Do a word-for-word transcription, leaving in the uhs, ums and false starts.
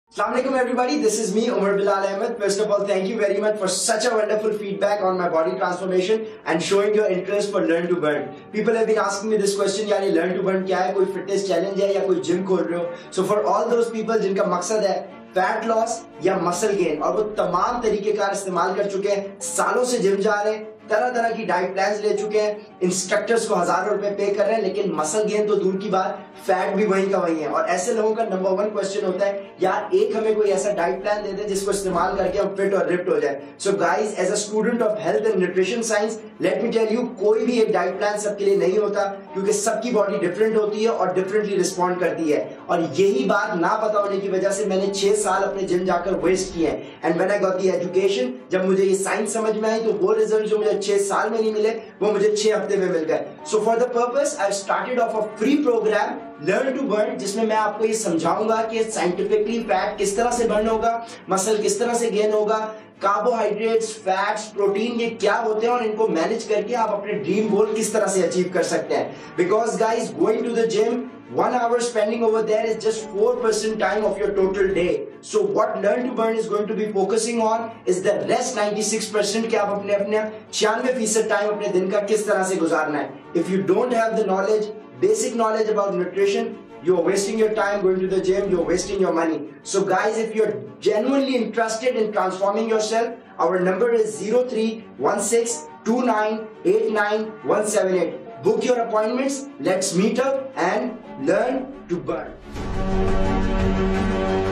Assalamualaikum everybody, this is me Umar Bilal Ahmed. First of all, thank you very much for such a wonderful feedback on my body transformation and showing your interest for Learn to Burn. People have been asking me this question, यार ये Learn to Burn क्या है, कोई fitness challenge है या कोई gym खोल रहे हो? So for all those people जिनका मकसद है फैट लॉस या मसल गेन और वो तमाम तरीकेकार इस्तेमाल कर चुके हैं, सालों से जिम जा रहे हैं, तरह तरह की डाइट प्लान्स ले चुके हैं, इंस्ट्रक्टर्स को हजारों रुपए पे कर रहे हैं, लेकिन मसल गेन तो दूर की बात, फैट भी वहीं का वहीं है। और ऐसे लोगों का नंबर वन क्वेश्चन होता है, यार एक हमें कोई ऐसा डाइट प्लान दे दे जिसको इस्तेमाल करके हम फिट और रिप्ड हो जाए। So guys, as a student of health and nutrition science, let me tell you, कोई भी एक डाइट प्लान सबके लिए नहीं होता, क्योंकि सबकी बॉडी डिफरेंट होती है और डिफरेंटली रिस्पॉन्ड करती है। और यही बात ना पता होने की वजह से मैंने छह साल अपने जिम जाकर वेस्ट किए हैं। And when I got the education, जब मुझे ये साइंस समझ में आई, तो वो रिजल्ट जो मुझे छह साल में नहीं मिले, वो मुझे छह हफ्ते में मिल गए। So for the purpose I started off a free programme learn to burn, जिसमें मैं आपको ये समझाऊंगा कि साइंटिफिकली फैट किस तरह से बर्न होगा, मसल किस तरह से गेन होगा, कार्बोहाइड्रेट्स, फैट्स, प्रोटीन ये क्या होते हैं और इनको मैनेज करके आप अपने ड्रीम गोल किस तरह से अचीव कर सकते हैं। Because guys, going to the gym, one hour spending over there is just four percent time of your total day. So what Learn to Burn is going to be focusing on is the rest ninety-six percent कि आप अपने अपने छियानवे फीसद time अपने दिन का किस तरह से गुजारना है। If you don't have the knowledge, basic knowledge about nutrition, you're wasting your time going to the gym, you're wasting your money. So guys, if you're genuinely interested in transforming yourself, our number is zero three one six two nine eight nine one seven eight. Book your appointments, let's meet up and learn to burn.